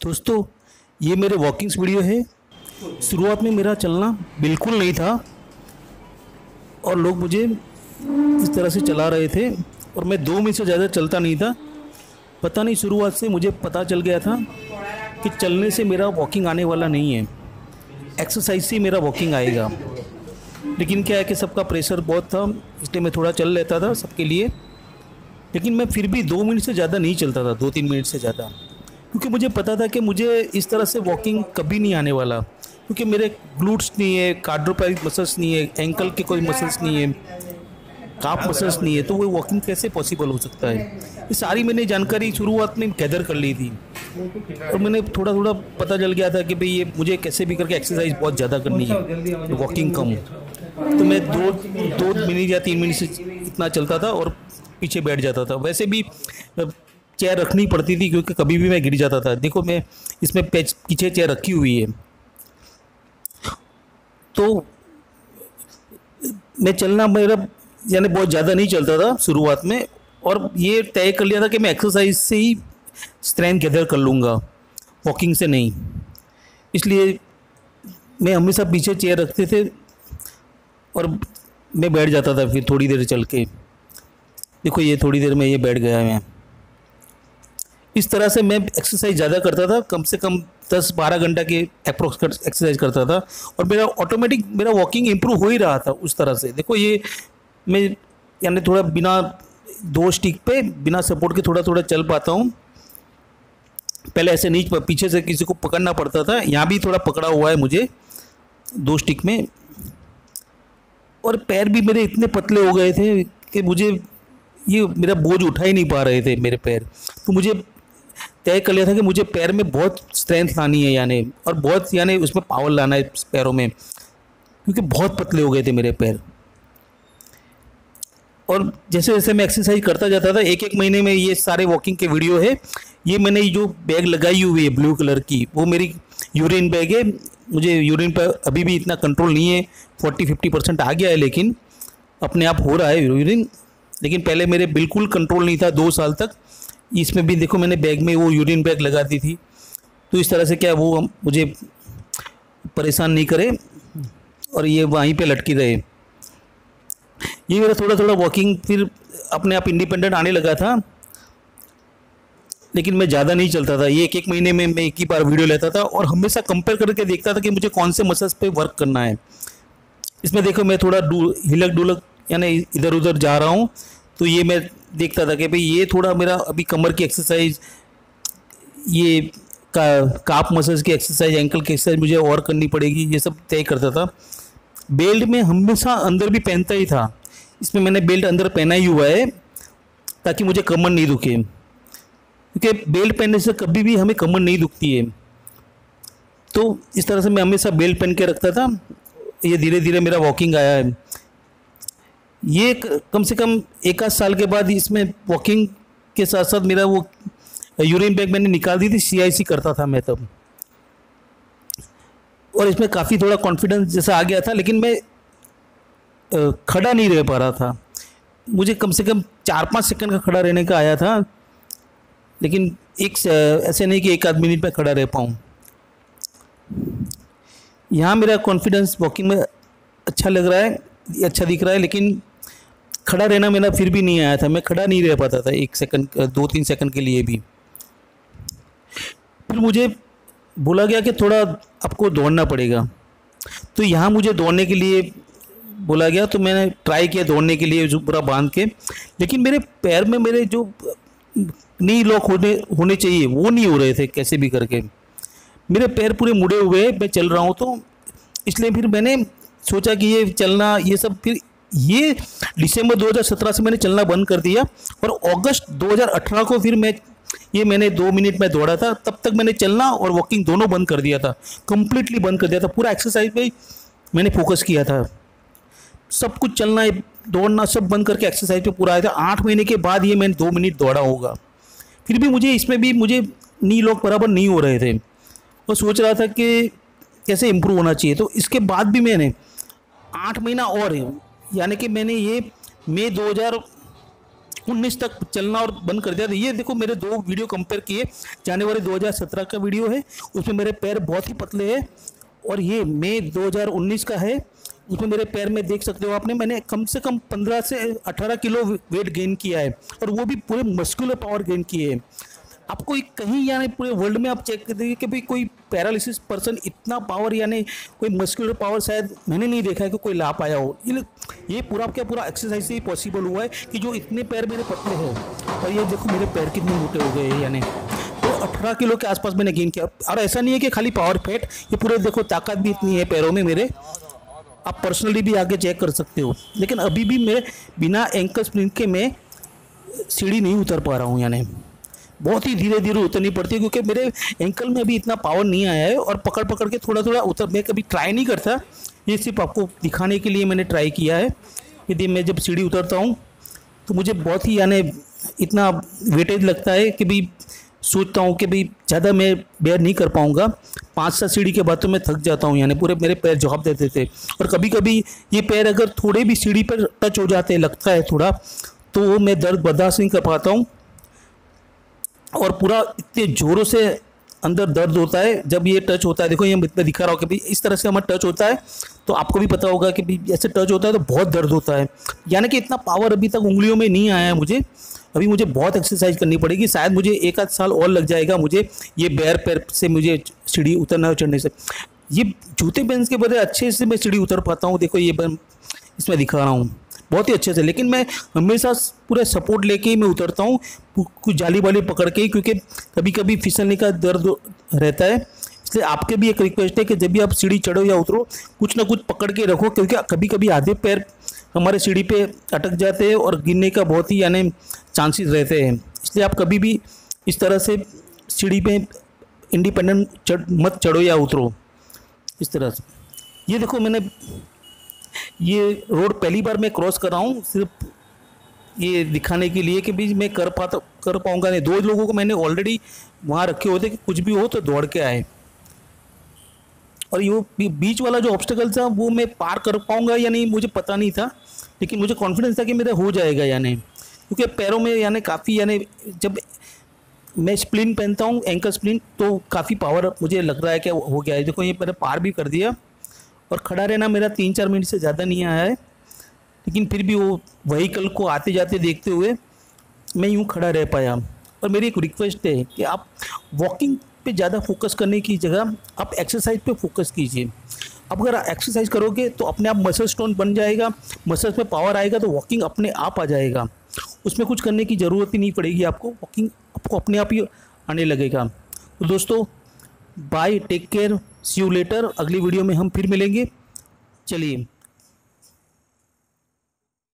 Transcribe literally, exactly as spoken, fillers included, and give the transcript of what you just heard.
दोस्तों, ये मेरे वॉकिंग्स वीडियो है। शुरुआत में मेरा चलना बिल्कुल नहीं था और लोग मुझे इस तरह से चला रहे थे और मैं दो मिनट से ज़्यादा चलता नहीं था। पता नहीं, शुरुआत से मुझे पता चल गया था कि चलने से मेरा वॉकिंग आने वाला नहीं है, एक्सरसाइज से मेरा वॉकिंग आएगा। लेकिन क्या है कि सबका प्रेशर बहुत था, इसलिए मैं थोड़ा चल लेता था सबके लिए। लेकिन मैं फिर भी दो मिनट से ज़्यादा नहीं चलता था, दो तीन मिनट से ज़्यादा, क्योंकि मुझे पता था कि मुझे इस तरह से वॉकिंग कभी नहीं आने वाला, क्योंकि मेरे ग्लूट्स नहीं है, कार्डियोपेरिक मसल्स नहीं है, एंकल के कोई मसल्स नहीं है, काफ मसल्स नहीं है, तो वो वॉकिंग कैसे पॉसिबल हो सकता है। ये सारी मैंने जानकारी शुरुआत में गैदर कर ली थी और मैंने थोड़ा थोड़ा पता चल गया था कि भाई ये मुझे कैसे भी करके एक्सरसाइज बहुत ज़्यादा करनी है, वॉकिंग कम। तो मैं दो दो मिनट या तीन मिनट से इतना चलता था और पीछे बैठ जाता था। वैसे भी चेयर रखनी पड़ती थी क्योंकि कभी भी मैं गिर जाता था। देखो, मैं इसमें पीछे चेयर रखी हुई है। तो मैं चलना मेरा यानी बहुत ज़्यादा नहीं चलता था शुरुआत में, और ये तय कर लिया था कि मैं एक्सरसाइज से ही स्ट्रेंथ गैदर कर लूँगा, वॉकिंग से नहीं। इसलिए मैं हमेशा पीछे चेयर रखते थे और मैं बैठ जाता था फिर थोड़ी देर चल के। देखो, ये थोड़ी देर में ये बैठ गया मैं। इस तरह से मैं एक्सरसाइज ज़्यादा करता था, कम से कम दस बारह घंटा के अप्रोक्स एक्सरसाइज करता था और मेरा ऑटोमेटिक मेरा वॉकिंग इम्प्रूव हो ही रहा था उस तरह से। देखो, ये मैं यानी थोड़ा बिना दो स्टिक पे बिना सपोर्ट के थोड़ा थोड़ा चल पाता हूँ। पहले ऐसे नहीं, पीछे से किसी को पकड़ना पड़ता था, यहाँ भी थोड़ा पकड़ा हुआ है मुझे दो स्टिक में। और पैर भी मेरे इतने पतले हो गए थे कि मुझे ये मेरा बोझ उठा ही नहीं पा रहे थे मेरे पैर। तो मुझे तय कर लिया था कि मुझे पैर में बहुत स्ट्रेंथ लानी है, यानी और बहुत यानी उसमें पावर लाना है पैरों में, क्योंकि बहुत पतले हो गए थे मेरे पैर। और जैसे जैसे मैं एक्सरसाइज करता जाता था, एक एक महीने में ये सारे वॉकिंग के वीडियो है। ये मैंने जो बैग लगाई हुई है ब्लू कलर की, वो मेरी यूरिन बैग है। मुझे यूरिन पर अभी भी इतना कंट्रोल नहीं है, फोर्टी फिफ्टी परसेंट आ गया है, लेकिन अपने आप हो रहा है यूरिन। लेकिन पहले मेरे बिल्कुल कंट्रोल नहीं था दो साल तक। इसमें भी देखो, मैंने बैग में वो यूरिन बैग लगा दी थी, तो इस तरह से क्या वो मुझे परेशान नहीं करे और ये वहीं पे लटकी रहे। ये मेरा थोड़ा थोड़ा वॉकिंग फिर अपने आप इंडिपेंडेंट आने लगा था, लेकिन मैं ज़्यादा नहीं चलता था। ये एक एक महीने में मैं एक ही बार वीडियो लेता था और हमेशा कंपेयर करके देखता था कि मुझे कौन से मसल्स पे वर्क करना है। इसमें देखो, मैं थोड़ा हिलक डुलक यानी इधर उधर जा रहा हूँ, तो ये मैं देखता था कि भाई ये थोड़ा मेरा अभी कमर की एक्सरसाइज, ये का काफ मसल्स की एक्सरसाइज, एंकल की एक्सरसाइज मुझे और करनी पड़ेगी, ये सब तय करता था। बेल्ट में हमेशा अंदर भी पहनता ही था। इसमें मैंने बेल्ट अंदर पहना ही हुआ है ताकि मुझे कमर नहीं दुखे, क्योंकि बेल्ट पहनने से कभी भी हमें कमर नहीं दुखती है। तो इस तरह से मैं हमेशा बेल्ट पहन के रखता था। ये धीरे धीरे मेरा वॉकिंग आया है। ये कम से कम एक आध साल के बाद इसमें वॉकिंग के साथ साथ मेरा वो यूरिन बैग मैंने निकाल दी थी, सीआईसी करता था मैं तब, और इसमें काफ़ी थोड़ा कॉन्फिडेंस जैसा आ गया था। लेकिन मैं खड़ा नहीं रह पा रहा था। मुझे कम से कम चार पाँच सेकंड का खड़ा रहने का आया था, लेकिन एक ऐसे नहीं कि एक आध मिनट में खड़ा रह पाऊँ। यहाँ मेरा कॉन्फिडेंस वॉकिंग में अच्छा लग रहा है, अच्छा दिख रहा है, लेकिन खड़ा रहना मेरा फिर भी नहीं आया था। मैं खड़ा नहीं रह पाता था एक सेकंड, दो तीन सेकंड के लिए भी। फिर मुझे बोला गया कि थोड़ा आपको दौड़ना पड़ेगा, तो यहाँ मुझे दौड़ने के लिए बोला गया। तो मैंने ट्राई किया दौड़ने के लिए, जो पूरा बांध के, लेकिन मेरे पैर में मेरे जो नी लॉक होने होने चाहिए वो नहीं हो रहे थे कैसे भी करके। मेरे पैर पूरे मुड़े हुए मैं चल रहा हूँ, तो इसलिए फिर मैंने सोचा कि ये चलना ये सब, फिर ये दिसंबर दो हज़ार सत्रह से मैंने चलना बंद कर दिया। और अगस्त दो हज़ार अठारह को फिर मैं ये मैंने दो मिनट में दौड़ा था। तब तक मैंने चलना और वॉकिंग दोनों बंद कर दिया था, कंप्लीटली बंद कर दिया था। पूरा एक्सरसाइज पे मैंने फोकस किया था, सब कुछ चलना दौड़ना सब बंद करके एक्सरसाइज पे पूरा आया था। आठ महीने के बाद ये मैंने दो मिनट दौड़ा होगा। फिर भी मुझे इसमें भी मुझे नी लॉक बराबर नहीं हो रहे थे और सोच रहा था कि कैसे इम्प्रूव होना चाहिए। तो इसके बाद भी मैंने आठ महीना और, यानी कि मैंने ये मई दो हज़ार उन्नीस तक चलना और बंद कर दिया। तो ये देखो मेरे दो वीडियो कंपेयर किए, जनवरी दो हज़ार सत्रह का वीडियो है, उसमें मेरे पैर बहुत ही पतले हैं, और ये मई दो हज़ार उन्नीस का है, उसमें मेरे पैर में देख सकते हो आपने, मैंने कम से कम पंद्रह से अठारह किलो वेट गेन किया है, और वो भी पूरे मस्कुलर पावर गेन किए हैं। आपको एक कहीं यानी पूरे वर्ल्ड में आप चेक कर देखिए कि भाई कोई पैरालिसिस पर्सन इतना पावर यानी कोई मस्कुलर पावर शायद मैंने नहीं देखा है कि कोई ला पाया हो। ये ये पूरा क्या पूरा एक्सरसाइज से ही पॉसिबल हुआ है कि जो इतने पैर मेरे पतले हैं, और ये देखो मेरे पैर कितने मोटे हो गए हैं, यानी तो अठारह किलो के आसपास मैंने गेन किया। और ऐसा नहीं है कि खाली पावर फैट, ये पूरे देखो ताकत भी इतनी है पैरों में मेरे, आप पर्सनली भी आगे चेक कर सकते हो। लेकिन अभी भी मैं बिना एंकल स्प्रिंट के मैं सीढ़ी नहीं उतर पा रहा हूँ, यानी बहुत ही धीरे धीरे उतरनी पड़ती है, क्योंकि मेरे एंकल में अभी इतना पावर नहीं आया है, और पकड़ पकड़ के थोड़ा थोड़ा उतर, मैं कभी ट्राई नहीं करता, ये सिर्फ आपको दिखाने के लिए मैंने ट्राई किया है। यदि मैं जब सीढ़ी उतरता हूँ तो मुझे बहुत ही यानी इतना वेटेज लगता है कि भाई सोचता हूँ कि भाई ज़्यादा मैं बेयर नहीं कर पाऊँगा, पाँच सात सीढ़ी के बाद तो मैं थक जाता हूँ, यानी पूरे मेरे पैर जवाब देते थे। और कभी कभी ये पैर अगर थोड़े भी सीढ़ी पर टच हो जाते लगता है थोड़ा, तो मैं दर्द बर्दाश्त नहीं कर पाता हूँ, और पूरा इतने ज़ोरों से अंदर दर्द होता है जब ये टच होता है। देखो ये मैं दिखा रहा हूँ कि भाई इस तरह से हमारा टच होता है, तो आपको भी पता होगा कि भाई ऐसे टच होता है तो बहुत दर्द होता है, यानी कि इतना पावर अभी तक उंगलियों में नहीं आया है मुझे। अभी मुझे बहुत एक्सरसाइज करनी पड़ेगी, शायद मुझे एक आध साल और लग जाएगा मुझे ये पैर पैर से मुझे सीढ़ी उतरना और चढ़ने से। ये जूते पहन के बड़े अच्छे से मैं सीढ़ी उतर पाता हूँ, देखो ये इसमें दिखा रहा हूँ बहुत ही अच्छे से, लेकिन मैं हमेशा पूरे सपोर्ट लेके ही मैं उतरता हूँ, कुछ जाली वाली पकड़ के ही, क्योंकि कभी कभी फिसलने का दर्द रहता है। इसलिए आपके भी एक रिक्वेस्ट है कि जब भी आप सीढ़ी चढ़ो या उतरो कुछ ना कुछ पकड़ के रखो, क्योंकि कभी कभी आधे पैर हमारे सीढ़ी पे अटक जाते हैं और गिरने का बहुत ही यानी चांसेस रहते हैं। इसलिए आप कभी भी इस तरह से सीढ़ी पे इंडिपेंडेंट चढ़ मत चढ़ो या उतरो इस तरह से। ये देखो मैंने ये रोड पहली बार मैं क्रॉस कर रहा हूँ, सिर्फ ये दिखाने के लिए कि भी मैं कर पाता कर पाऊँगा नहीं। दो लोगों को मैंने ऑलरेडी वहाँ रखे होते कि कुछ भी हो तो दौड़ के आए, और ये बीच वाला जो ऑब्स्टेकल था वो मैं पार कर पाऊँगा या नहीं मुझे पता नहीं था, लेकिन मुझे कॉन्फिडेंस था कि मेरा हो जाएगा या नहीं, क्योंकि पैरों में यानी काफ़ी यानी जब मैं स्प्लिन पहनता हूँ एंकल स्प्लिन तो काफ़ी पावर मुझे लग रहा है कि हो गया है। देखो ये मैंने पार भी कर दिया, और खड़ा रहना मेरा तीन चार मिनट से ज़्यादा नहीं आया है, लेकिन फिर भी वो व्हीकल को आते जाते देखते हुए मैं यूँ खड़ा रह पाया। और मेरी एक रिक्वेस्ट है कि आप वॉकिंग पे ज़्यादा फोकस करने की जगह आप एक्सरसाइज पे फोकस कीजिए। अब अगर एक्सरसाइज करोगे तो अपने आप मसल स्टोन बन जाएगा, मसल्स में पावर आएगा, तो वॉकिंग अपने आप आ जाएगा, उसमें कुछ करने की ज़रूरत ही नहीं पड़ेगी आपको, वॉकिंग आपको अपने आप ही आने लगेगा। तो दोस्तों bye, take care, see you later, अगली वीडियो में हम फिर मिलेंगे। चलिए।